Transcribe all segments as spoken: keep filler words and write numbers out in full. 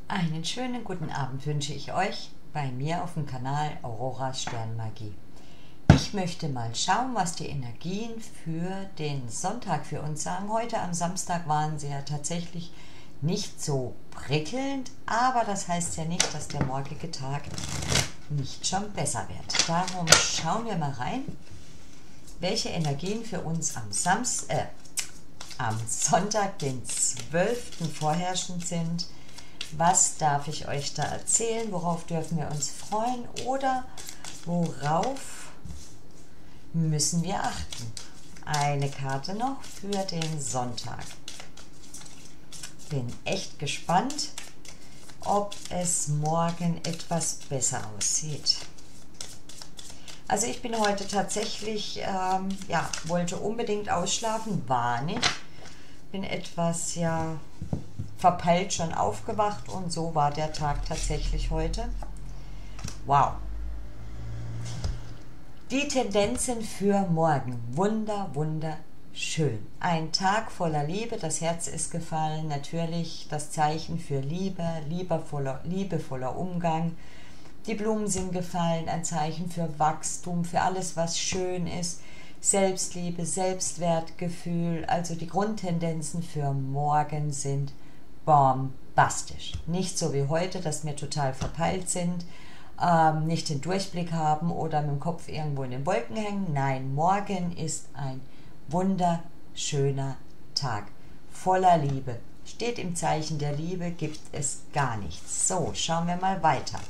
Einen schönen guten Abend wünsche ich euch bei mir auf dem Kanal Auroras Sternmagie. Ich möchte mal schauen, was die Energien für den Sonntag für uns sagen. Heute am Samstag waren sie ja tatsächlich nicht so prickelnd, aber das heißt ja nicht, dass der morgige Tag nicht schon besser wird. Darum schauen wir mal rein, welche Energien für uns am Samstag, äh, am Sonntag, den zwölften vorherrschend sind. Was darf ich euch da erzählen? Worauf dürfen wir uns freuen? Oder worauf müssen wir achten? Eine Karte noch für den Sonntag. Bin echt gespannt, ob es morgen etwas besser aussieht. Also ich bin heute tatsächlich, ähm, ja, wollte unbedingt ausschlafen, war nicht. Bin etwas, ja, verpeilt schon aufgewacht und so war der Tag tatsächlich heute. Wow. Die Tendenzen für morgen. Wunder, wunderschön. Ein Tag voller Liebe, das Herz ist gefallen. Natürlich das Zeichen für Liebe, liebevoller, liebevoller Umgang. Die Blumen sind gefallen, ein Zeichen für Wachstum, für alles, was schön ist. Selbstliebe, Selbstwertgefühl. Also die Grundtendenzen für morgen sind bombastisch. Nicht so wie heute, dass wir total verpeilt sind, ähm, nicht den Durchblick haben oder mit dem Kopf irgendwo in den Wolken hängen. Nein, morgen ist ein wunderschöner Tag, voller Liebe. Steht im Zeichen der Liebe, gibt es gar nichts. So, schauen wir mal weiter.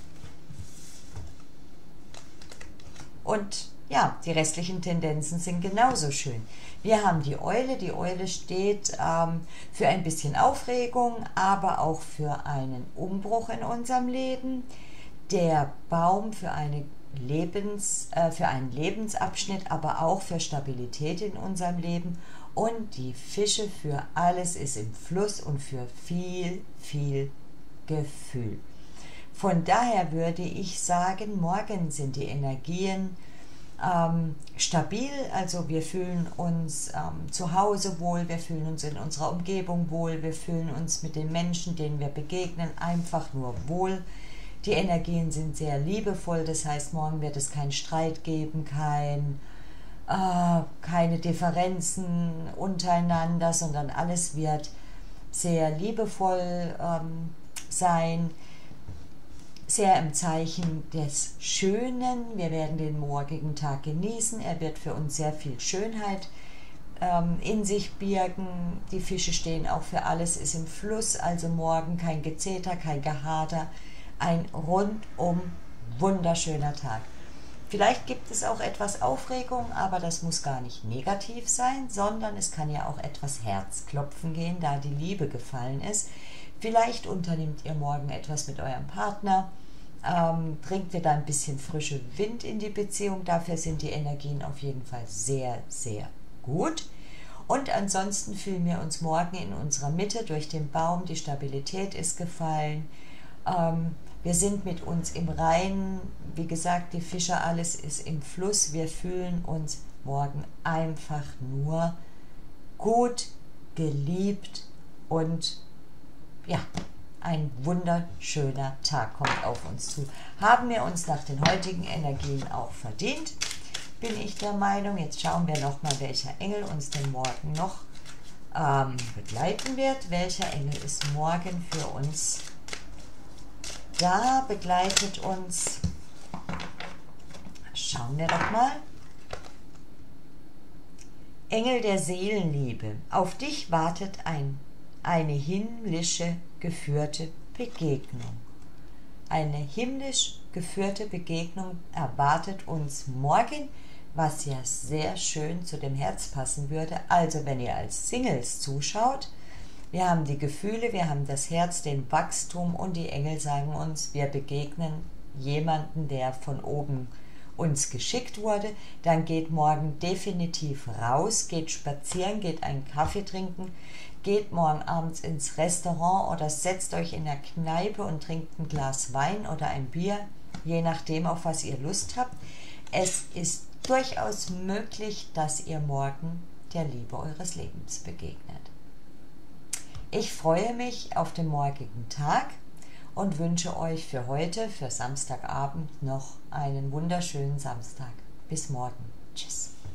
Und ja, die restlichen Tendenzen sind genauso schön. Wir haben die Eule. Die Eule steht ähm, für ein bisschen Aufregung, aber auch für einen Umbruch in unserem Leben. Der Baum für, eine Lebens, äh, für einen Lebensabschnitt, aber auch für Stabilität in unserem Leben. Und die Fische für alles ist im Fluss und für viel, viel Gefühl. Von daher würde ich sagen, morgen sind die Energien Ähm, stabil, also wir fühlen uns ähm, zu Hause wohl, wir fühlen uns in unserer Umgebung wohl, wir fühlen uns mit den Menschen, denen wir begegnen, einfach nur wohl. Die Energien sind sehr liebevoll, das heißt, morgen wird es keinen Streit geben, kein, äh, keine Differenzen untereinander, sondern alles wird sehr liebevoll ähm, sein. Sehr im Zeichen des Schönen. Wir werden den morgigen Tag genießen. Er wird für uns sehr viel Schönheit ähm, in sich birgen. Die Fische stehen auch für alles, ist im Fluss. Also morgen kein Gezeter, kein Gehader. Ein rundum wunderschöner Tag. Vielleicht gibt es auch etwas Aufregung, aber das muss gar nicht negativ sein, sondern es kann ja auch etwas Herzklopfen gehen, da die Liebe gefallen ist. Vielleicht unternimmt ihr morgen etwas mit eurem Partner, ähm, bringt ihr da ein bisschen frische Wind in die Beziehung. Dafür sind die Energien auf jeden Fall sehr, sehr gut. Und ansonsten fühlen wir uns morgen in unserer Mitte durch den Baum. Die Stabilität ist gefallen. Ähm, wir sind mit uns im Reinen. Wie gesagt, die Fische, alles ist im Fluss. Wir fühlen uns morgen einfach nur gut, geliebt und ja, ein wunderschöner Tag kommt auf uns zu. Haben wir uns nach den heutigen Energien auch verdient, bin ich der Meinung. Jetzt schauen wir nochmal, welcher Engel uns denn morgen noch ähm, begleiten wird. Welcher Engel ist morgen für uns da? Begleitet uns. Schauen wir doch mal. Engel der Seelenliebe. Auf dich wartet ein Eine himmlische geführte Begegnung. Eine himmlisch geführte Begegnung erwartet uns morgen, was ja sehr schön zu dem Herz passen würde. Also wenn ihr als Singles zuschaut, wir haben die Gefühle, wir haben das Herz, den Wachstum und die Engel sagen uns, wir begegnen jemanden, der von oben uns geschickt wurde. Dann geht morgen definitiv raus, geht spazieren, geht einen Kaffee trinken, geht morgen abends ins Restaurant oder setzt euch in der Kneipe und trinkt ein Glas Wein oder ein Bier, je nachdem, auf was ihr Lust habt. Es ist durchaus möglich, dass ihr morgen der Liebe eures Lebens begegnet. Ich freue mich auf den morgigen Tag. und wünsche euch für heute, für Samstagabend, noch einen wunderschönen Samstag. Bis morgen. Tschüss.